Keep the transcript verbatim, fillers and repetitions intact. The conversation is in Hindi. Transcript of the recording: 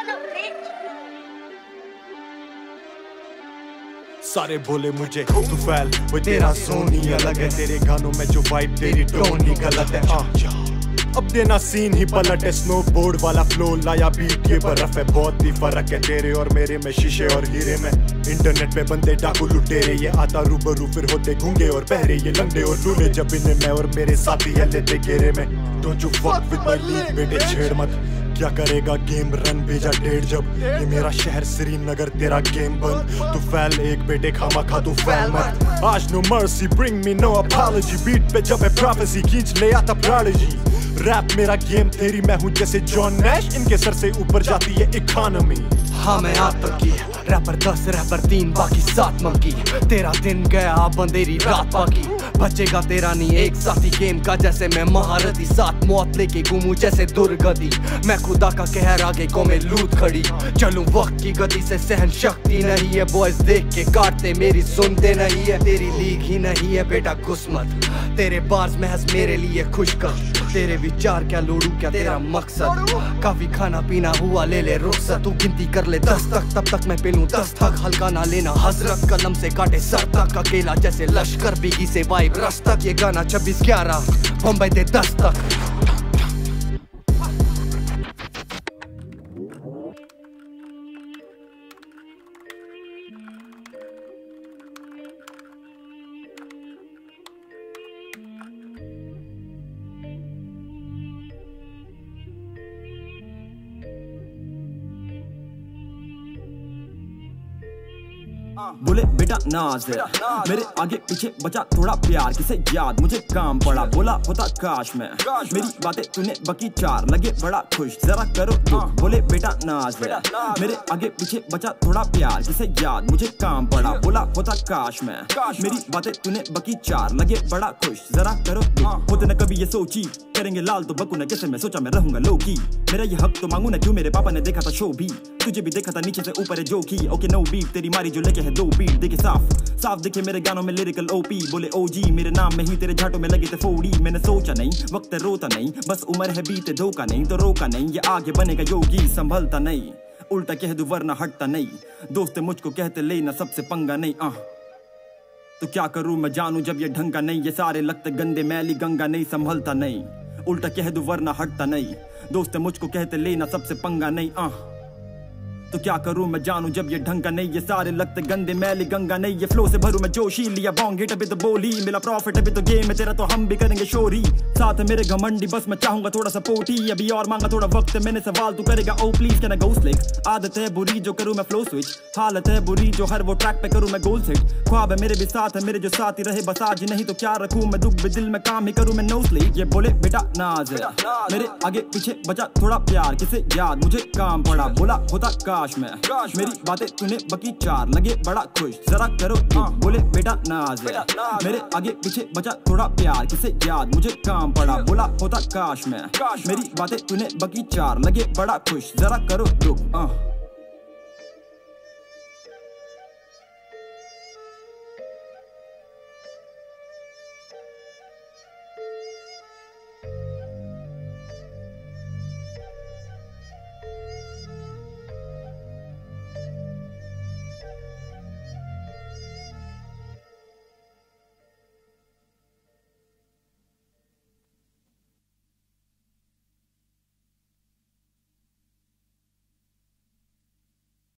सारे बोले मुझे तुफैल, वो तेरा सोन ही अलग है, तेरे गानों में जो वाइब तेरी टोन ही गलत है। आ, अब देना सीन ही पलट है, स्नोबोर्ड वाला फ्लो लाया बीट ये बर्फ है, बहुत ही फर्क है तेरे और मेरे में, शीशे और हीरे में। इंटरनेट पे बंदे डाकू लुटेरे, ये आता रूबरू फिर होते गूंगे और बहरे, ये लंगड़े और लूले जब इन्हें मैं और मेरे साथी है लेते घेरे में। Don't you fuck with my league बेटे, छेड़ मत, क्या करेगा गेम रन भेजा डेढ़ जब, ये मेरा शहर श्रीनगर तेरा गेम बंद। तू फैल एक बेटे खामा खा तू फैल मत, आज no mercy bring me no apology, beat पे जब है प्रोफेसी खींच ले आता प्रोडिजी। रैप मेरा गेम तेरी मैं हूँ जैसे जॉन नैश, इनके सर से ऊपर जाती है इकोनॉमी। हाँ मैं आतंकी, रैपर दस रैपर तीन बाकी सात मंकी, तेरा दिन गया अब अंधेरी रात बाकी, बचेगा तेरा नहीं एक साथी गेम का, जैसे मैं महारथी साथ मौत लेके घूमूं जैसे दुर्गति, मैं खुदा का कहर आगे को में लूट खड़ी, चलूं वक्त की गति से सहन शक्ति नहीं है, बॉयज देख के काटते मेरी सुनते नहीं है, तेरी लीग ही नहीं है बेटा घुसमत, तेरे बार्स महज मेरे लिए खुशकर, तेरे विचार क्या लोड़ू क्या तेरा मकसद, काफी खाना पीना हुआ ले ले रुखसत, तू गिनती कर ले दस तक तब तक मैं पेलूं दस तक, हल्का ना लेना हजरत कलम से काटे सर तक, अकेला जैसे लश्कर बिगी से वाइब रस तक, ये गाना छब्बीस ग्यारह मुंबई दे दस तक। बोले बेटा नाज है, मेरे आगे पीछे बचा थोड़ा प्यार, किसे याद मुझे काम पड़ा, बोला होता काश में, मेरी बातें तूने बकी चार, लगे बड़ा खुश जरा करो दुख, बोले बेटा नाज है, मेरे आगे पीछे बचा थोड़ा प्यार, किसे याद मुझे काम पड़ा, बोला होता काश में, मेरी बातें तूने बकी चार, लगे बड़ा खुश जरा करो दुख, होते न कभी ये सोची करेंगे लाल तो बकू न, कैसे मैं सोचा मैं रहूंगा लो की, मेरा ये हक तो मांगू ना, क्यों मेरे पापा ने देखा था शो भी, तुझे भी देखा था नीचे से ऊपर है जो की, ओके नो बीट तेरी मारी जो लेके है दो बीट, देखे साफ साफ देखे मेरे गानों में लिरिकल ओपी, बोले ओजी मेरे नाम में ही तेरे झाटों में लगे थे फोड़ी, मैंने सोचा नहीं वक्त रोता नहीं, बस उम्र है बीते धोखा नहीं तो रोका नहीं, ये आगे बनेगा योगी संभलता नहीं, उल्टा कह दूं वरना हटता नहीं, दोस्त मुझको कहते लेना सबसे पंगा नहीं, आह तो क्या करूं मैं जानू जब ये ढंग का नहीं, ये सारे लगते गंदे मैली गंगा नहीं संभलता नहीं, उल्टा कह दूं वरना हटता नहीं, दोस्त मुझको कहते लेना सबसे पंगा नहीं, आह तो क्या करूं मैं जानू जब ये ढंग का नहीं, ये सारे लगते गंदे मैली गंगा नहीं, ये फ्लो से भरूं मैं जोशी, लिया बॉन्ग हिट अभी तो बोली, मिला प्रॉफिट अभी तो गेम है तेरा तो हम भी करेंगे शोरी, साथ है मेरे घमंडी बस मैं चाहूंगा थोड़ा सा पोटी, अभी और मांगा थोड़ा वक्त है मैंने सवाल तू करेगा oh please can I go slick, आदत है बुरी जो करूं मैं फ्लो स्विच, हालत है बुरी जो हर वो ट्रैक पे करूं मैं गोल सेट, ख्वाब है मेरे भी साथ है मेरे जो साथी रहे बस आज नहीं तो क्या रखूं मैं दुख भी दिल में काम ही करूं मैं नो स्लीप, ये बोले बेटा नाज है, मेरे आगे पीछे बचा थोड़ा प्यार, किसे याद मुझे काम पड़ा, बोला होता काश में, मेरी बातें तूने बकी चार, लगे बड़ा खुश जरा करो दुख, बोले बेटा नाज है, मेरे आगे पीछे बचा थोड़ा प्यार, किसे याद मुझे काम पड़ा, बोला होता काश में, मेरी बातें तूने बकी चार, लगे बड़ा खुश जरा करो दुख।